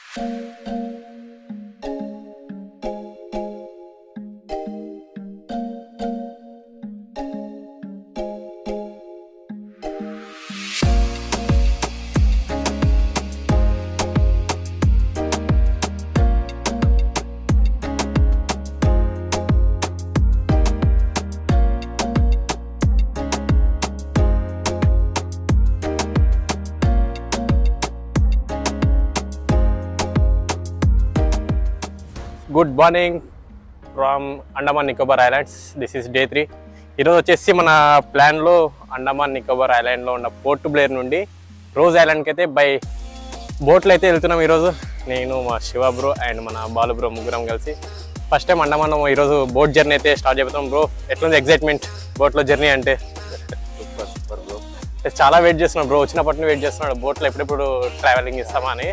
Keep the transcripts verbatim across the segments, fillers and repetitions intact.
Good morning from Andaman Nicobar islands. This is day three. ఈరోజు వచ్చేసి మన ప్లాన్లో అండమాన్ నికోబార్ ఐలాండ్లో ఉన్న పోర్ట్ బ్లేర్ నుండి రోజ్ ఐలాండ్కి అయితే బై బోట్లో అయితే వెళ్తున్నాం ఈరోజు. నేను మా శివ బ్రో అండ్ మన బాలు బ్రో ముగ్గురం కలిసి ఫస్ట్ టైం అండమాన్ ఈరోజు బోట్ జర్నీ అయితే స్టార్ట్ చేద్దాం. బ్రో ఎట్లుంది ఎక్సైట్మెంట్ బోట్లో జర్నీ అంటే? Super super bro. చాలా వెయిట్ చేస్తున్నాం బ్రో, వచ్చినప్పటి నుంచి వెయిట్ చేస్తున్నాడు బోట్లో ఎప్పుడెప్పుడు ట్రావెలింగ్ ఇస్తామా అని.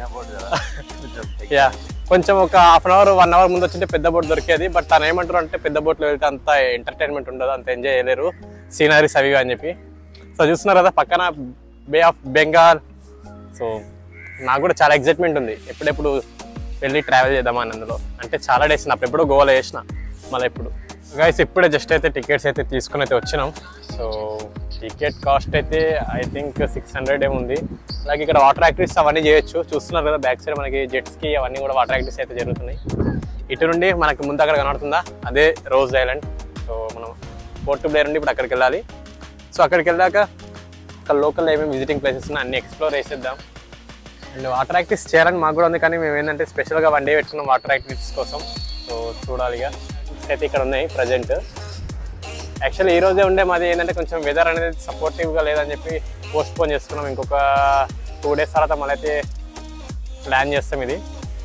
యా, కొంచెం ఒక half an hour one hour ముందు వచ్చింటే పెద్ద బోట్ దొరికేది. బట్ తను ఏమంటారు అంటే పెద్ద బోట్లో వెళ్తే అంత ఎంటర్టైన్మెంట్ ఉండదు, అంత ఎంజాయ్ చేయలేరు, సీనరీస్ అవి అని చెప్పి. సో చూస్తున్నారు కదా పక్కన బే ఆఫ్ బెంగాల్. సో నాకు కూడా చాలా ఎక్సైట్మెంట్ ఉంది, ఎప్పుడెప్పుడు వెళ్ళి ట్రావెల్ చేద్దామని. అందులో అంటే చాలా డేస్ అప్పుడు ఎప్పుడో గోవాలో చేసిన, మళ్ళీ ఇప్పుడు గైస్ ఇప్పుడే జస్ట్ అయితే టికెట్స్ అయితే తీసుకుని అయితే వచ్చినాం. సో టికెట్ కాస్ట్ అయితే ఐ థింక్ సిక్స్ హండ్రెడ్ ఏముంది. అలాగే ఇక్కడ వాటర్ యాక్టివిటీస్ అవన్నీ చేయొచ్చు. చూస్తున్నారు కదా బ్యాక్ సైడ్ మనకి జెట్స్కి అవన్నీ కూడా వాటర్ యాక్టివిటీస్ అయితే జరుగుతున్నాయి. ఇటు నుండి మనకి ముందు అక్కడ కనబడుతుందా అదే రోజ్ ఐలాండ్. సో మనం పోర్ట్ బ్లేర్ నుండి ఇప్పుడు అక్కడికి వెళ్ళాలి. సో అక్కడికి వెళ్ళాక అక్కడ లోకల్ ఏమేమి విజిటింగ్ ప్లేసెస్ ఉన్నాయి అన్ని ఎక్స్ప్లోర్ చేసేద్దాం. అండ్ వాటర్ యాక్టివిటీస్ చేయాలని మాకు కూడా ఉంది, కానీ మేము ఏంటంటే స్పెషల్గా వన్ డే పెట్టుకున్నాం వాటర్ యాక్టివిటీస్ కోసం. సో చూడాలిగా అయితే ఇక్కడ ఉన్నాయి ప్రజెంట్. యాక్చువల్లీ ఈ రోజే ఉండే మాది ఏంటంటే కొంచెం వెదర్ అనేది సపోర్టివ్గా లేదని చెప్పి పోస్ట్ పోన్ చేసుకున్నాం. ఇంకొక టూ డేస్ తర్వాత మళ్ళీ అయితే ప్లాన్ చేస్తాం ఇది.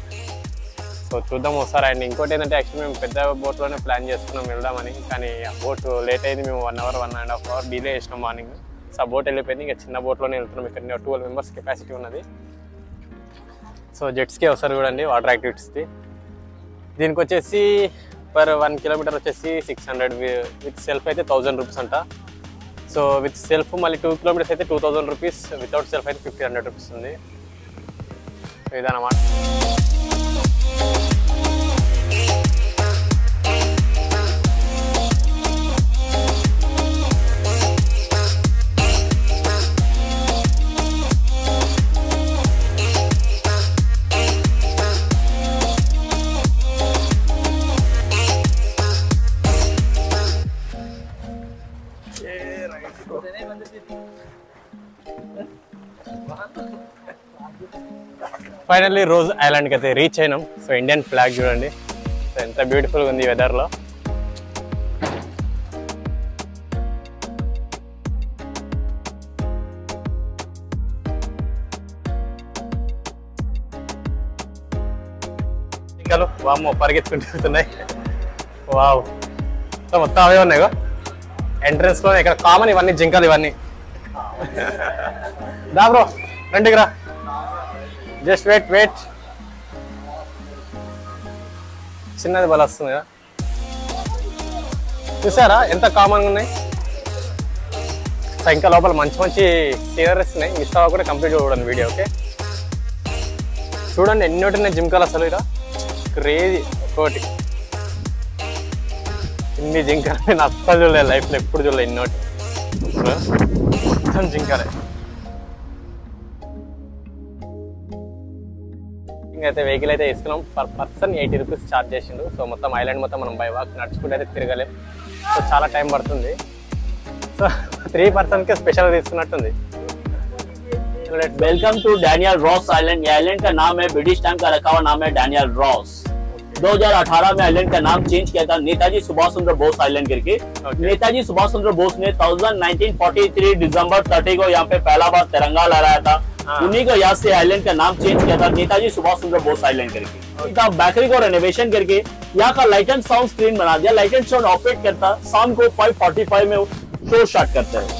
సో చూద్దాం ఒకసారి. అండ్ ఇంకోటి ఏంటంటే యాక్చువల్లీ మేము పెద్ద బోట్లోనే ప్లాన్ చేసుకున్నాం వెళ్దామని, కానీ ఆ బోట్ లేట్ అయింది. మేము one hour one and half hour delay చేసినాం మార్నింగ్. సో ఆ బోట్ వెళ్ళిపోయింది. ఇంకా చిన్న బోట్లోనే వెళ్తున్నాం. ఇక్కడ ట్వెల్వ్ మెంబర్స్ కెపాసిటీ ఉన్నది. సో జెట్స్కి ఒకసారి చూడండి వాటర్ యాక్టివిటీస్ది. దీనికి వచ్చేసి పర్ వన్ కిలోమీటర్ వచ్చేసి సిక్స్ హండ్రెడ్ విత్ సెల్ఫ్ అయితే థౌజండ్ రూపీస్ అంట. సో విత్ సెల్ఫ్ మళ్ళీ టూ కిలోమీటర్స్ అయితే two thousand rupees, without self అయితే ఫిఫ్టీన్ హండ్రెడ్ రూపీస్ ఉంది. సో ఇదన్నమాట. ఫైనల్లీ రోజ్ ఐలాండ్కి అయితే రీచ్ అయినాం. సో ఇండియన్ ఫ్లాగ్ చూడండి, సో ఎంత బ్యూటిఫుల్గా ఉంది వెదర్లో. జింకలు వామ్మో పరిగెత్తుకుంటూ వెళ్తున్నాయి. వావ్, సో మొత్తం అవే ఉన్నాయి ఎంట్రన్స్ లో. ఇక్కడ కామన్ ఇవన్నీ జింకలు ఇవన్నీ. దా బ్రో రండికి రా, జస్ట్ వెయిట్ వెయిట్. చిన్నది బల వస్తుంది కదా, చూసారా ఎంత కామన్గా ఉన్నాయి. సో ఇంకా లోపల మంచి మంచి సీనరీస్ ఉన్నాయి. మిస్ అవ్వకుండా కంప్లీట్ చూడండి వీడియో. ఓకే చూడండి ఎన్ని ఉన్నాయి జింకలు అసలు. ఇలా క్రేజీ ఒక్కోటి. ఇన్ని జింకలు నేను అస్సలు చూడలేదు లైఫ్లో, ఎప్పుడు చూడలేదు ఇన్నోటి. మొత్తం జింకలే. అయితే వెహికల్ అయితే ఇస్తున్నాం. Per person eighty rupees charge చేసిండు. సో మొత్తం ఐలాండ్ మొత్తం మనం బై వాక్ నడుచుకుంటే అయితే తిరగలేం. సో చాలా టైం పడుతుంది. సో త్రీ పర్సన్కి స్పెషల్గా తీసుకున్నట్టుంది. Welcome to Daniel Ross island. ये आइलैंड का नाम है, ब्रिटिश टाइम का रखा हुआ नाम है डैनियल रॉस। दो हज़ार अठारह में आइलैंड का नाम चेंज किया था नेताजी सुभाष चंद्र बोस आइलैंड करके। नेताजी सुभाष चंद्र बोस ने नाइनटीन फोर्टी थ्री दिसंबर तीस को यहाँ पे पहला बार तिरंगा लहराया था। उन्हीं को याद से आइलैंड का नाम चेंज किया था नेताजी सुभाष चंद्र बोस आइलैंड करके। बैकरी को रेनोवेशन करके यहाँ का लाइट एंड साउंड स्क्रीन बना दिया। लाइट एंड साउंड ऑपरेट करता शाम को फाइव फोर्टी फाइव में शो स्टार्ट करते हैं।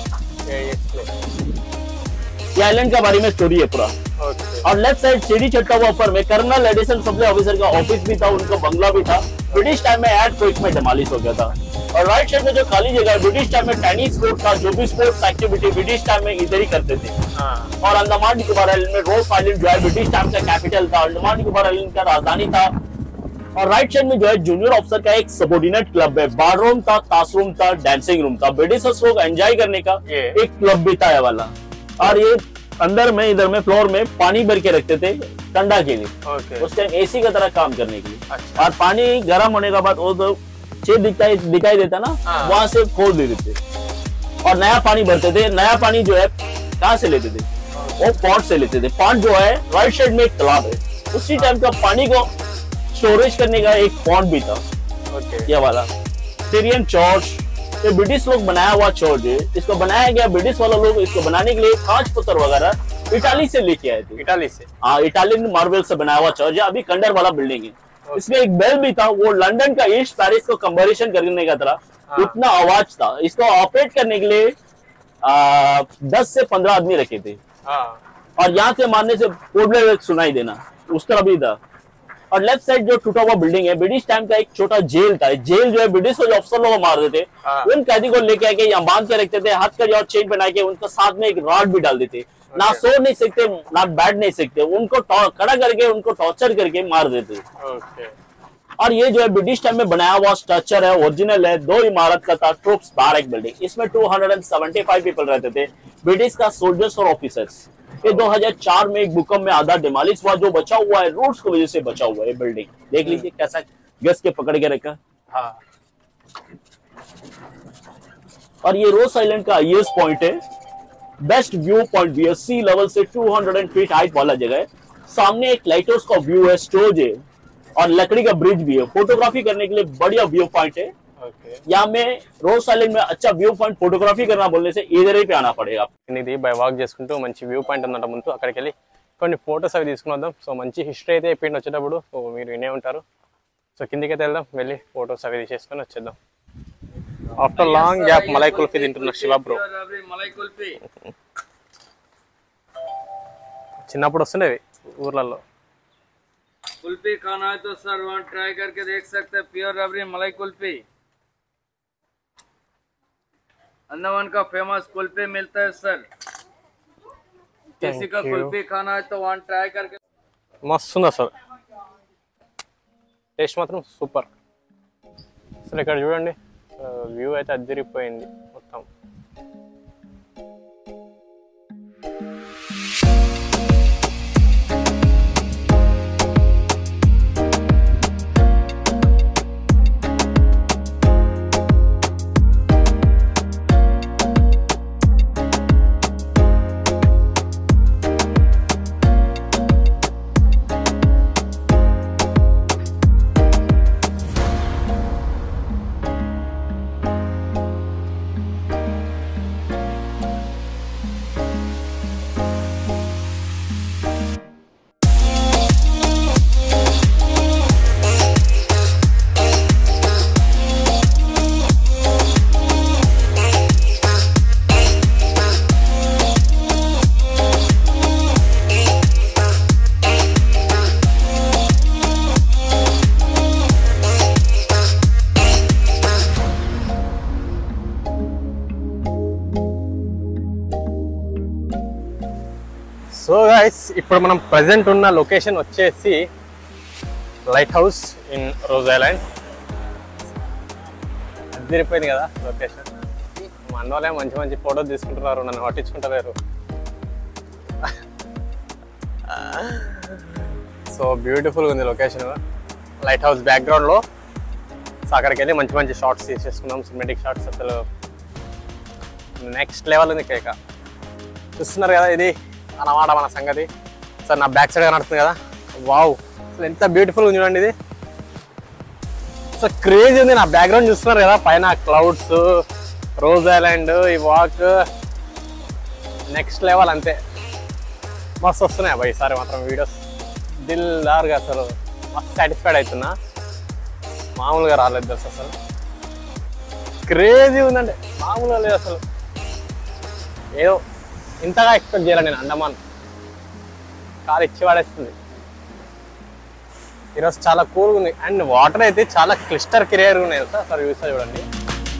ये आइलैंड के बारे में स्टोरी है पूरा। और लेफ्ट साइड सीढ़ी चढ़ता हुआ ऊपर में कर्नल एडिसन सप्लाई ऑफिसर का ऑफिस भी था, उनका बंगला भी था। ब्रिटिश टाइम में एड क्विक में डिमोलिश हो गया था। और राइट साइड में जो खाली जगह है, ब्रिटिश टाइम में टेनिस कोर्ट था, जो भी स्पोर्ट्स एक्टिविटी ब्रिटिश टाइम में इधर ही करते थे। और अंडमान निकोबार आइलैंड में रोज आइलैंड जो है ब्रिटिश टाइम का कैपिटल था, अंडमान निकोबार आइलैंड का राजधानी था। और राइट साइड में जो है जूनियर ऑफिसर का एक सबऑर्डिनेट क्लब है, बार रूम था, ताश रूम था, डांसिंग रूम था, ब्रिटिशर्स लोग एंजॉय करने का एक क्लब भी था ये वाला। और ये अंदर में इधर में फ्लोर में पानी भर के रखते थे ठंडा के लिए, okay. उस टाइम एसी का तरह काम करने के लिए। अच्छा। और पानी गर्म होने के बाद वो तो छेद दिखाई दिखाई देता ना, वहां से खोल देते थे और नया पानी भरते थे। नया पानी जो है कहाँ से लेते थे, वो पॉट से लेते थे। पॉट जो है राइट साइड में एक तालाब है, उसी टाइम का पानी को स्टोरेज करने का एक पॉट भी था, okay. ये वाला सिरियन चर्च, ये ब्रिटिश लोग बनाया हुआ चर्च है। इसको बनाया गया, ब्रिटिश वाला लोग इसको बनाने के लिए कांच पत्थर वगैरह इटाली से लेके आए थे। इटाली से? हाँ, इटालियन मार्बल से बनाया हुआ चर्च है, अभी खंडर वाला बिल्डिंग है। okay. इसमें एक बेल भी था, वो लंदन का ईस्ट पेरिस को कंपैरिजन करने का तरह उतना आवाज था। इसको ऑपरेट करने के लिए आ, दस से पंद्रह आदमी रखे थे। और यहाँ से मारने से पूर्व सुनाई देना, उस तरह भी था। और लेफ्ट साइड जो टूटा हुआ बिल्डिंग है, ब्रिटिश टाइम का एक छोटा जेल था। जेल जो है ब्रिटिश जो अफसर लोग मार देते, उन कैदी को लेके आके यहाँ बांध के रखते थे, हाथ कड़ी और चेन पहना के उनका साथ में एक रॉड भी डाल देते। ना सो नहीं सकते, ना बैठ नहीं सकते, उनको खड़ा करके उनको टॉर्चर करके मार देते। और ये जो है ब्रिटिश टाइम में बनाया हुआ स्ट्रक्चर है, ओरिजिनल है, दो इमारत का था, ट्रूप्स बैरक बिल्डिंग। इसमें दो सौ पचहत्तर पीपल रहते थे, ब्रिटिश का सोल्जर्स और ऑफिसर्स। ये दो हज़ार चार में एक भूकंप में आधा डिमोलिश हुआ, जो बचा हुआ है रूट्स की वजह से बचा हुआ है बिल्डिंग। देख लीजिए कैसा गैस के पकड़ के रखा। हाँ। और ये रोज आइलैंड का हाईएस्ट पॉइंट है, बेस्ट व्यू पॉइंट भी है, सी लेवल से दो सौ फीट हाइट वाला जगह है। सामने एक लाइट हाउस का व्यू है, स्टोरेज है और लकड़ी का ब्रिज भी है। फोटोग्राफी करने के लिए बढ़िया व्यू पॉइंट है। Okay. यहाँ में रोज आइलैंड में अच्छा వ్యూ పాయింట్ ఫోటోగ్రఫీ करना बोलने से इधर ही पे आना पड़ेगा। ఇది బై వాక్ చేసుకుంటూ మంచి వ్యూ పాయింట్ ఉందంట, ముందు అక్కడికి వెళ్ళి కొన్ని ఫోటోస్ అవి తీసుకుని వద్దాం। సో మంచి హిస్టరీ అయితే అయిపోయింది వచ్చేటప్పుడు, సో మీరు వినే ఉంటారు। సో కిందికి అయితే వెళ్దాం, వెళ్ళి ఫోటోస్ అవి తీసేసుకొని వచ్చేద్దాం। After long gap malai kulfi తింటున్నా శివ బ్రో। మలై కుల్ఫీ చిన్నప్పుడు వస్తుండేవి ఊర్లలో। कुल्फी खाना है तो सर वहाँ ट्राई करके देख सकते हैं, प्योर रबड़ी मलाई कुल्फी। अंडमान का फेमस कुल्फी मिलता है सर, किसी का कुल्फी खाना है तो वहाँ ट्राई करके। मस्त ఉంది అసలు, టేస్ట్ మాత్రం సూపర్। అసలు ఇక్కడ చూడండి వ్యూ అయితే అదిరిపోయింది మొత్తం। సో గైస్ ఇప్పుడు మనం ప్రెజెంట్ ఉన్న లొకేషన్ వచ్చేసి lighthouse in Ross island. అదిరిపోయింది కదా లొకేషన్, మా అన్న వాళ్ళే మంచి మంచి ఫోటోలు తీసుకుంటున్నారు, నన్ను పట్టించుకుంటలేరు। సో బ్యూటిఫుల్ ఉంది లొకేషన్, లైట్ హౌస్ బ్యాక్గ్రౌండ్లో। సో అక్కడికి వెళ్ళి మంచి మంచి షార్ట్స్ తీసేసుకున్నాం, సినిమాటిక్ షార్ట్స్। అసలు నెక్స్ట్ లెవెల్ ఉంది కేక, చూస్తున్నారు కదా ఇది అన్నమాట మన సంగతి। సార్ నా బ్యాక్ సైడ్ కనడుతుంది కదా, వావ్ అసలు ఎంత బ్యూటిఫుల్ ఉంది చూడండి ఇది। సో క్రేజీ ఉంది, నా బ్యాక్గ్రౌండ్ చూస్తున్నారు కదా, పైన క్లౌడ్స్, రోజ్ ఐలాండ్, ఈ వాక్ నెక్స్ట్ లెవెల్ అంతే, మస్తు వస్తున్నాయి అబ్బా ఈసారి మాత్రం వీడియోస్ దిల్ దారుగా। అసలు మస్తు సాటిస్ఫైడ్ అవుతున్నా, మామూలుగా రాలేదు తెలుసు, అసలు క్రేజీ ఉందంటే మామూలుగా లేదు అసలు। ఏదో ఇంతగా ఎక్స్పెక్ట్ చేయాలి నేను, అండమాన్ కాలు ఇచ్చి పడేస్తుంది। ఈరోజు చాలా కూల్గా ఉంది అండ్ వాటర్ అయితే చాలా క్లిస్టర్ క్లియర్గా ఉన్నాయి సార్, సార్ చూసా చూడండి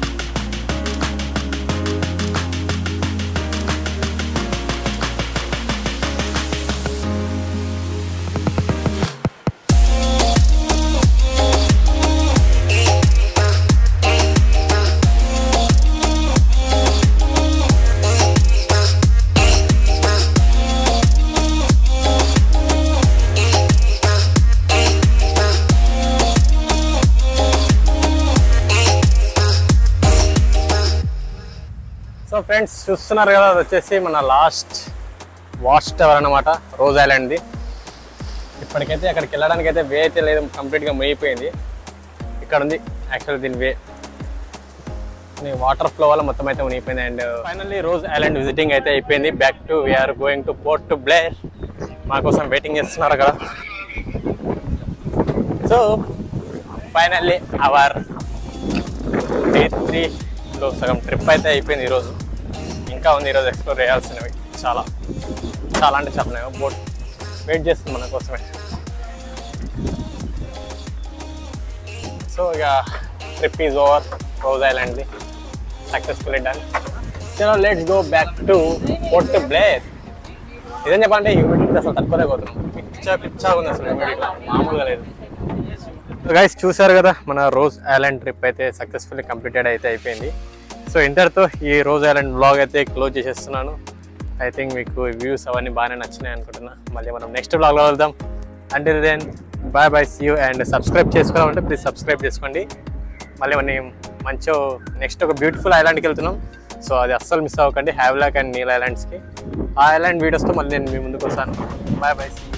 సో ఫ్రెండ్స్ చూస్తున్నారు కదా, అది వచ్చేసి మన లాస్ట్ వాచ్ టవర్ అన్నమాట, రోజ్ ఐలాండ్ది. ఇప్పటికైతే అక్కడికి వెళ్ళడానికి అయితే వే అయితే లేదు, కంప్లీట్గా మునిగిపోయింది. ఇక్కడ ఉంది యాక్చువల్ దీని వే, వాటర్ ఫ్లో వల్ల మొత్తం అయితే మునిగిపోయింది. And finally Ross island visiting అయితే అయిపోయింది. Back to we are going to Port Blair. మా కోసం వెయిటింగ్ చేస్తున్నారు కదా. సో ఫైనల్లీ అవర్ డే త్రీలో సగం ట్రిప్ అయితే అయిపోయింది ఈరోజు. ఇంకా ఉంది ఈరోజు ఎక్స్ప్లోర్ చేయాల్సినవి చాలా చాలా అంటే చాలా. బోట్ వెయిట్ చేస్తుంది మన కోసమే. సో ఇక ట్రిప్ ఈజ్ ఓవర్, రోజ్ ఐలాండ్ది సక్సెస్ఫుల్ డన్. చలో let's go back to Port Blair. ఇదేం చెప్పంటే హ్యూమిడిటీ అసలు తక్కువనే పోతున్నాం, పిచ్చా పిచ్చా ఉంది అసలు, హ్యూమిడిటీ మామూలుగా లేదు. గైస్ చూసారు కదా, మన రోజ్ ఐలాండ్ ట్రిప్ అయితే సక్సెస్ఫుల్లీ కంప్లీటెడ్ అయితే అయిపోయింది. సో ఇంతటితో ఈ రోజ్ ఐలాండ్ బ్లాగ్ అయితే క్లోజ్ చేసేస్తున్నాను. ఐ థింక్ మీకు వ్యూస్ అవన్నీ బాగానే నచ్చినాయి అనుకుంటున్నా. మళ్ళీ మనం నెక్స్ట్ బ్లాగ్లో వెళ్దాం. Until then bye bye, see you. And subscribe చేసుకోవాలంటే ప్లీజ్ సబ్స్క్రైబ్ చేసుకోండి. మళ్ళీ మనం మంచి నెక్స్ట్ ఒక బ్యూటిఫుల్ ఐలాండ్కి వెళ్తున్నాం. సో అది అస్సలు మిస్ అవ్వకండి, హ్యావ్లాక్ అండ్ నీల్ ఐలాండ్స్కి. ఆ ఐలాండ్ వీడియోస్తో మళ్ళీ నేను మీ ముందుకు వస్తాను. Bye bye.